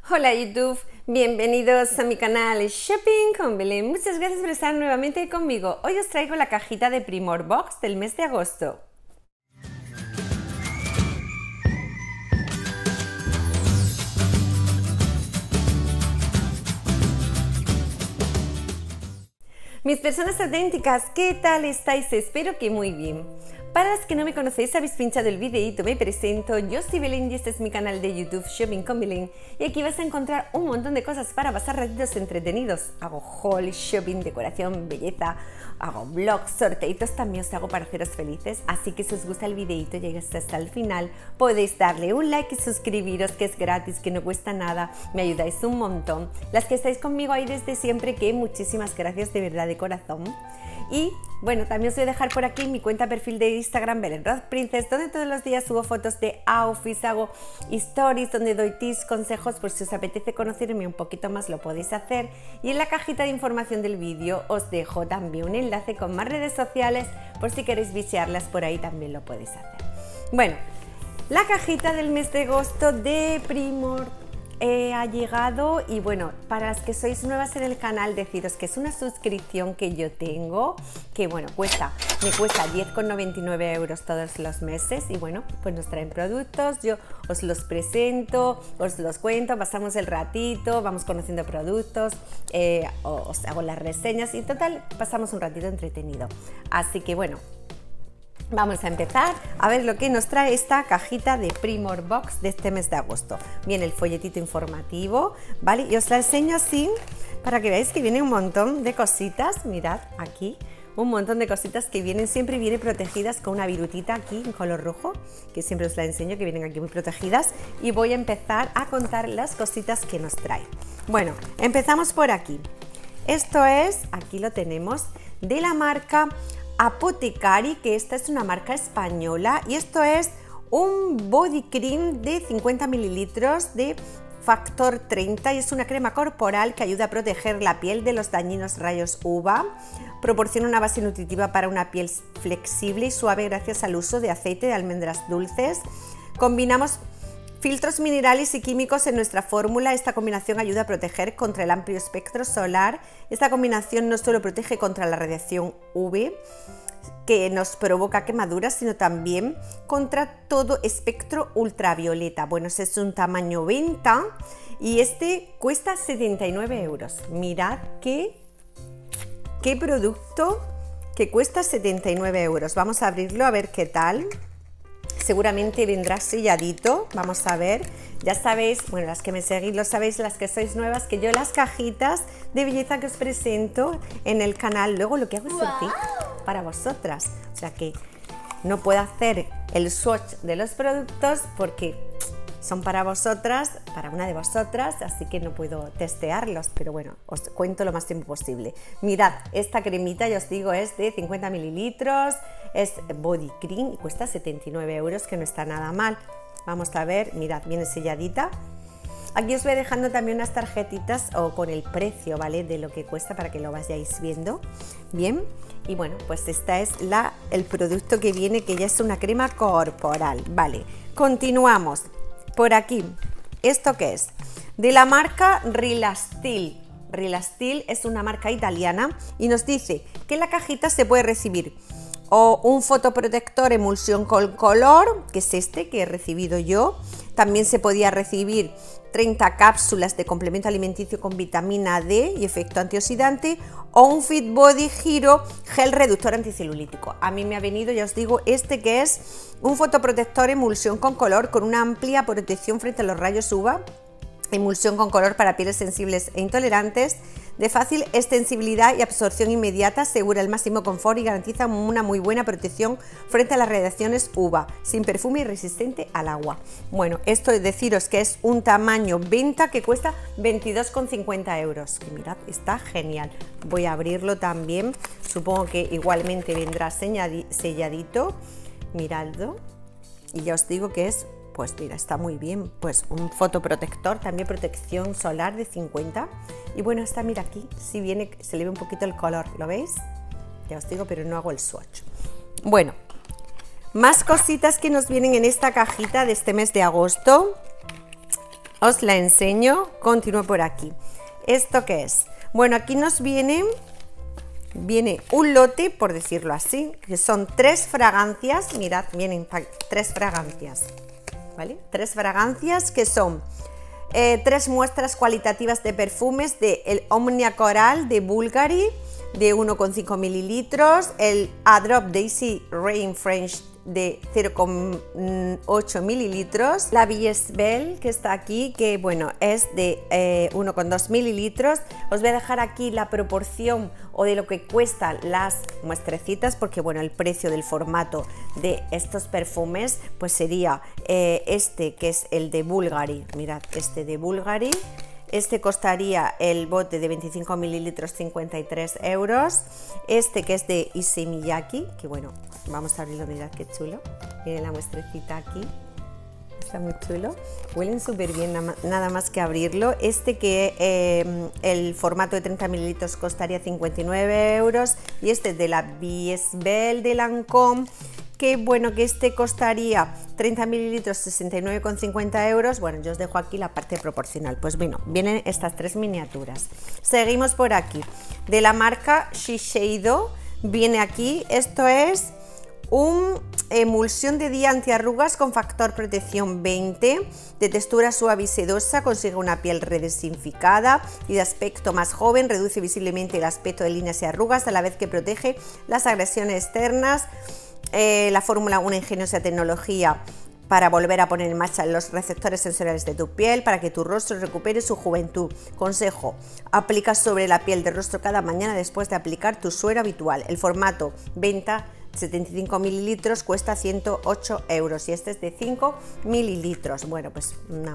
Hola YouTube, bienvenidos a mi canal Shopping con Belén. Muchas gracias por estar nuevamente conmigo. Hoy os traigo la cajita de Primor Box del mes de agosto. Mis personas auténticas, ¿qué tal estáis? Espero que muy bien. Para los que no me conocéis, habéis pinchado el videíto, me presento, yo soy Belén y este es mi canal de YouTube Shopping con Belén y aquí vas a encontrar un montón de cosas para pasar ratitos entretenidos. Hago haul, shopping, decoración, belleza, hago vlogs, sorteitos, también os hago para haceros felices, así que si os gusta el videíto, llegáis hasta el final, podéis darle un like y suscribiros, que es gratis, que no cuesta nada, me ayudáis un montón. Las que estáis conmigo ahí desde siempre, que muchísimas gracias de verdad, de corazón. Y bueno, también os voy a dejar por aquí mi cuenta perfil de Instagram, Belén Roth Princess, donde todos los días subo fotos de outfits, hago stories donde doy tips, consejos, por si os apetece conocerme un poquito más lo podéis hacer. Y en la cajita de información del vídeo os dejo también un enlace con más redes sociales, por si queréis bichearlas por ahí también lo podéis hacer. Bueno, la cajita del mes de agosto de Primor ha llegado y bueno, para las que sois nuevas en el canal, deciros que es una suscripción que yo tengo, que bueno, me cuesta 10,99 € todos los meses y bueno, pues nos traen productos, yo os los presento, os los cuento, pasamos el ratito, vamos conociendo productos, os hago las reseñas y en total pasamos un ratito entretenido. Así que bueno, vamos a empezar a ver lo que nos trae esta cajita de Primor Box de este mes de agosto. Viene el folletito informativo, ¿vale? Y os la enseño así para que veáis que viene un montón de cositas. Mirad aquí, un montón de cositas que vienen, siempre vienen protegidas con una virutita aquí en color rojo, que siempre os la enseño, que vienen aquí muy protegidas. Y voy a empezar a contar las cositas que nos trae. Bueno, empezamos por aquí. Esto es, aquí lo tenemos, de la marca Apotecari, que esta es una marca española y esto es un body cream de 50 mililitros de factor 30 y es una crema corporal que ayuda a proteger la piel de los dañinos rayos UVA, proporciona una base nutritiva para una piel flexible y suave gracias al uso de aceite de almendras dulces. Combinamos filtros minerales y químicos en nuestra fórmula. Esta combinación ayuda a proteger contra el amplio espectro solar. Esta combinación no solo protege contra la radiación UV que nos provoca quemaduras, sino también contra todo espectro ultravioleta. Bueno, ese es un tamaño 20 y este cuesta 79 €. Mirad qué producto que cuesta 79 €. Vamos a abrirlo a ver qué tal. Seguramente vendrá selladito, vamos a ver. Ya sabéis, bueno, las que me seguís lo sabéis, las que sois nuevas, que yo las cajitas de belleza que os presento en el canal, luego lo que hago es sorteo para vosotras. O sea que no puedo hacer el swatch de los productos porque son para vosotras, para una de vosotras, así que no puedo testearlos, pero bueno, os cuento lo más tiempo posible. Mirad, esta cremita, ya os digo, es de 50 mililitros, es body cream y cuesta 79 €, que no está nada mal. Vamos a ver, mirad, viene selladita. Aquí os voy dejando también unas tarjetitas o con el precio, ¿vale?, de lo que cuesta para que lo vayáis viendo. Bien, y bueno, pues esta es el producto que viene, que ya es una crema corporal, ¿vale? Continuamos. Por aquí, ¿esto qué es? De la marca Rilastil. Rilastil es una marca italiana y nos dice que en la cajita se puede recibir o un fotoprotector emulsión con color, que es este que he recibido yo. También se podía recibir 30 cápsulas de complemento alimenticio con vitamina D y efecto antioxidante o un Fit Body Hero gel reductor anticelulítico. A mí me ha venido, ya os digo, este que es un fotoprotector emulsión con color con una amplia protección frente a los rayos UVA, emulsión con color para pieles sensibles e intolerantes, de fácil extensibilidad y absorción inmediata, asegura el máximo confort y garantiza una muy buena protección frente a las radiaciones UVA, sin perfume y resistente al agua. Bueno, esto es deciros que es un tamaño 20 que cuesta 22,50 €, que mirad, está genial. Voy a abrirlo también, supongo que igualmente vendrá selladito, miradlo, y ya os digo que es, pues mira, está muy bien, pues un fotoprotector, también protección solar de 50. Y bueno, está, mira aquí, si viene, se le ve un poquito el color, ¿lo veis? Ya os digo, pero no hago el swatch. Bueno, más cositas que nos vienen en esta cajita de este mes de agosto. os la enseño, continúo por aquí. ¿Esto qué es? Bueno, aquí nos viene un lote, por decirlo así, que son 3 fragancias, mirad, vienen 3 fragancias, ¿vale? 3 fragancias que son 3 muestras cualitativas de perfumes de el Omnia Coral de Bulgari, de 1,5 mililitros, el A Drop Daisy Rain French de 0,8 mililitros, la Biesbel que está aquí, que bueno, es de 1,2 mililitros. Os voy a dejar aquí la proporción o de lo que cuestan las muestrecitas, porque bueno, el precio del formato de estos perfumes pues sería este, que es el de Bulgari, mirad, este de Bulgari. Este costaría el bote de 25 mililitros 53 euros. Este que es de Issey Miyake, que bueno, vamos a abrirlo, mirad qué chulo. Miren la muestrecita aquí, está muy chulo. Huelen súper bien nada más que abrirlo. Este que el formato de 30 mililitros costaría 59 euros. Y este de la Biesbel de Lancôme, que bueno, que este costaría 30 mililitros 69,50 euros. Bueno, yo os dejo aquí la parte proporcional. Pues bueno, vienen estas 3 miniaturas. Seguimos por aquí. De la marca Shiseido viene aquí, esto es un emulsión de día antiarrugas con factor protección 20, de textura suave y sedosa, consigue una piel redesinficada y de aspecto más joven, reduce visiblemente el aspecto de líneas y arrugas a la vez que protege las agresiones externas. La fórmula, una ingeniosa tecnología para volver a poner en marcha los receptores sensoriales de tu piel para que tu rostro recupere su juventud. Consejo: aplica sobre la piel del rostro cada mañana después de aplicar tu suero habitual. El formato venta 75 mililitros cuesta 108 euros y este es de 5 mililitros. Bueno, pues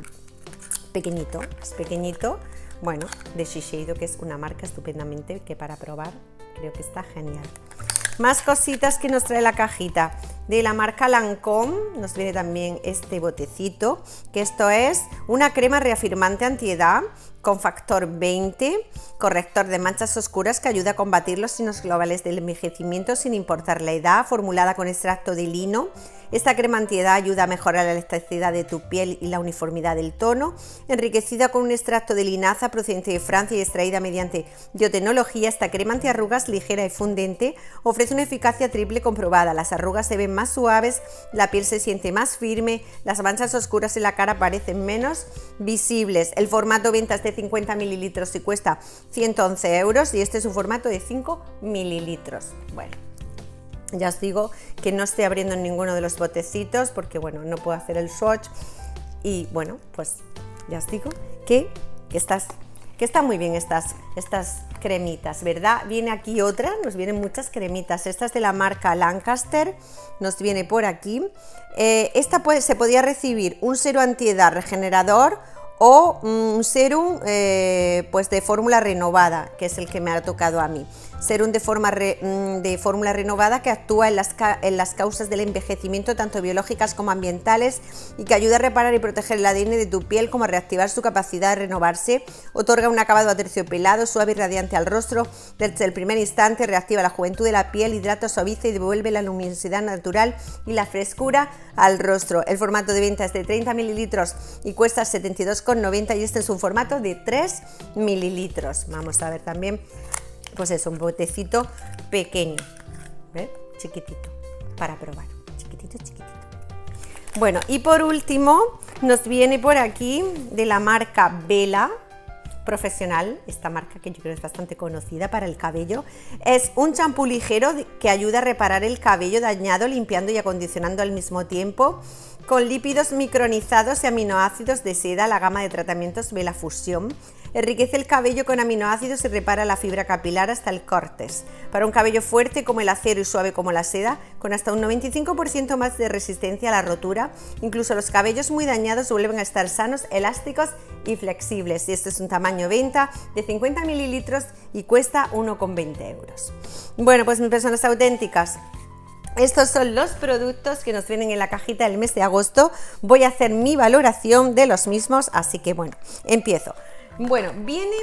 pequeñito, es pequeñito. Bueno, de Shiseido, que es una marca estupendamente que para probar creo que está genial. Más cositas que nos trae la cajita. De la marca Lancôme nos viene también este botecito, que esto es una crema reafirmante antiedad con factor 20, corrector de manchas oscuras que ayuda a combatir los signos globales del envejecimiento sin importar la edad, formulada con extracto de lino. Esta crema antiedad ayuda a mejorar la elasticidad de tu piel y la uniformidad del tono. Enriquecida con un extracto de linaza procedente de Francia y extraída mediante biotecnología, esta crema antiarrugas ligera y fundente ofrece una eficacia triple comprobada. Las arrugas se ven más suaves, la piel se siente más firme, las manchas oscuras en la cara parecen menos visibles. El formato venta es de 50 mililitros y cuesta 111 euros y este es un formato de 5 mililitros. Bueno, ya os digo que no estoy abriendo ninguno de los botecitos porque bueno, no puedo hacer el swatch y bueno, pues ya os digo que están muy bien estas cremitas, ¿verdad? Viene aquí otra, nos vienen muchas cremitas. Esta es de la marca Lancaster, nos viene por aquí. Esta se podía recibir un cero antiedad regenerador o un serum pues de fórmula renovada, que es el que me ha tocado a mí. Serum de fórmula renovada que actúa en las causas del envejecimiento, tanto biológicas como ambientales, y que ayuda a reparar y proteger el ADN de tu piel, como a reactivar su capacidad de renovarse. Otorga un acabado aterciopelado, suave y radiante al rostro desde el primer instante, reactiva la juventud de la piel, hidrata, suaviza y devuelve la luminosidad natural y la frescura al rostro. El formato de venta es de 30 mililitros y cuesta 72,90 y este es un formato de 3 mililitros. Vamos a ver también, pues es un botecito pequeño, ¿ves? Chiquitito, para probar, chiquitito. Bueno, y por último nos viene por aquí de la marca Vela Profesional, esta marca que yo creo es bastante conocida para el cabello. Es un champú ligero que ayuda a reparar el cabello dañado, limpiando y acondicionando al mismo tiempo, con lípidos micronizados y aminoácidos de seda. La gama de tratamientos Vela Fusión enriquece el cabello con aminoácidos y repara la fibra capilar hasta el córtex. Para un cabello fuerte como el acero y suave como la seda, con hasta un 95% más de resistencia a la rotura, incluso los cabellos muy dañados vuelven a estar sanos, elásticos y flexibles. Y este es un tamaño venta de 50 mililitros y cuesta 1,20 euros. Bueno, pues mis personas auténticas, estos son los productos que nos vienen en la cajita del mes de agosto. Voy a hacer mi valoración de los mismos, así que bueno, empiezo. Bueno, vienen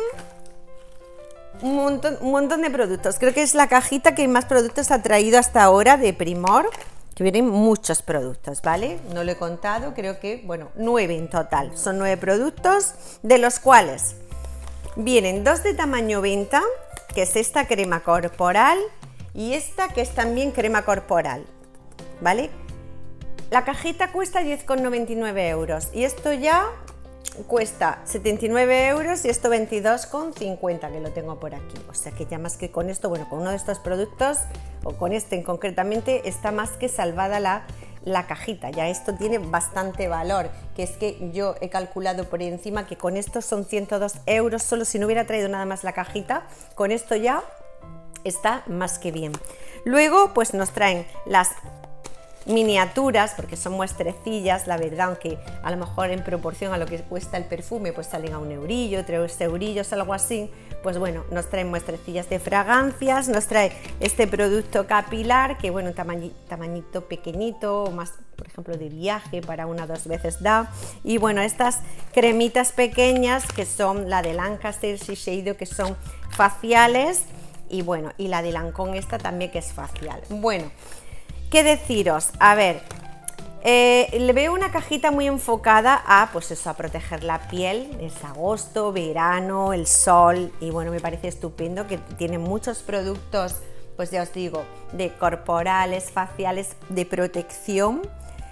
un montón de productos. Creo que es la cajita que más productos ha traído hasta ahora de Primor, que vienen muchos productos, ¿vale? No lo he contado, creo que, bueno, 9 en total. Son 9 productos, de los cuales vienen 2 de tamaño 20, que es esta crema corporal, y esta que es también crema corporal, ¿vale? La cajita cuesta 10,99 euros y esto ya cuesta 79 euros y esto 22,50, que lo tengo por aquí. O sea que ya más que con esto, bueno, con uno de estos productos o con este concretamente está más que salvada la cajita. Ya esto tiene bastante valor, que es que yo he calculado por encima que con esto son 102 euros, solo si no hubiera traído nada más la cajita, con esto ya está más que bien. Luego pues nos traen las miniaturas, porque son muestrecillas, la verdad, aunque a lo mejor en proporción a lo que cuesta el perfume pues salen a 1 eurillo, 3 eurillos, algo así. Pues bueno, nos traen muestrecillas de fragancias, nos trae este producto capilar que bueno, tamañito pequeñito, más por ejemplo de viaje, para 1 o 2 veces da. Y bueno, estas cremitas pequeñas que son la de Lancaster, Shiseido, que son faciales, y bueno, y la de Lancôme esta también que es facial. Bueno, ¿qué deciros? A ver, le veo una cajita muy enfocada a, pues eso, a proteger la piel. Es agosto, verano, el sol, y bueno, me parece estupendo que tiene muchos productos, pues ya os digo, de corporales, faciales, de protección.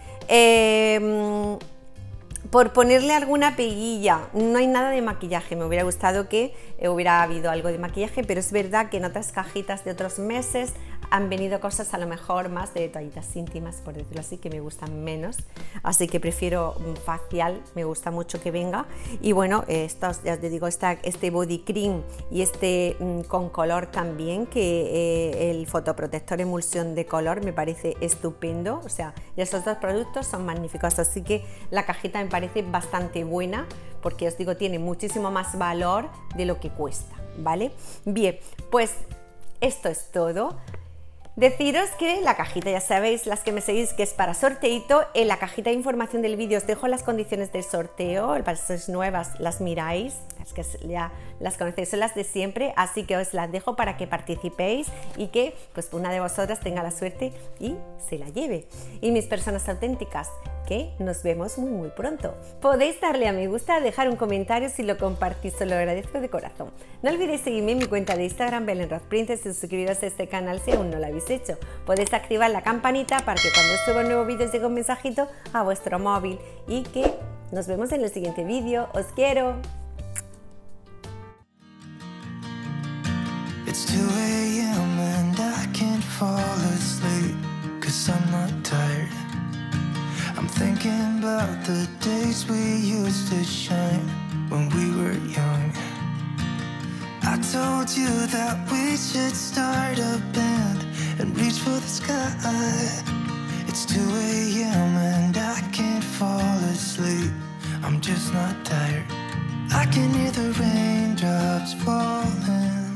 Por ponerle alguna peguilla, no hay nada de maquillaje, me hubiera gustado que hubiera habido algo de maquillaje, pero es verdad que en otras cajitas de otros meses han venido cosas a lo mejor más de toallitas íntimas, por decirlo así, que me gustan menos, así que prefiero facial, me gusta mucho que venga. Y bueno, estos, ya os digo, este body cream y este con color también, que el fotoprotector emulsión de color me parece estupendo, o sea, estos dos productos son magníficos, así que la cajita me parece bastante buena, porque os digo, tiene muchísimo más valor de lo que cuesta, ¿vale? Bien, pues esto es todo. Deciros que la cajita, ya sabéis, las que me seguís, que es para sorteito. En la cajita de información del vídeo os dejo las condiciones del sorteo, para si sois nuevas las miráis, es que ya las conocéis, son las de siempre, así que os las dejo para que participéis y que pues una de vosotras tenga la suerte y se la lleve. Y mis personas auténticas, que nos vemos muy pronto. Podéis darle a me gusta, dejar un comentario si lo compartís, os lo agradezco de corazón. No olvidéis seguirme en mi cuenta de Instagram, Belén Roth Princess, y suscribiros a este canal si aún no lo habéis hecho. Podéis activar la campanita para que cuando suba un nuevo vídeo os llegue un mensajito a vuestro móvil, y que nos vemos en el siguiente vídeo. ¡Os quiero! It's 2 a.m. and I can't fall asleep, 'cause I'm not tired. I'm thinking about the days we used to shine when we were young. I told you that we should start a band and reach for the sky. It's 2 a.m. and I can't fall asleep, I'm just not tired. I can hear the raindrops falling.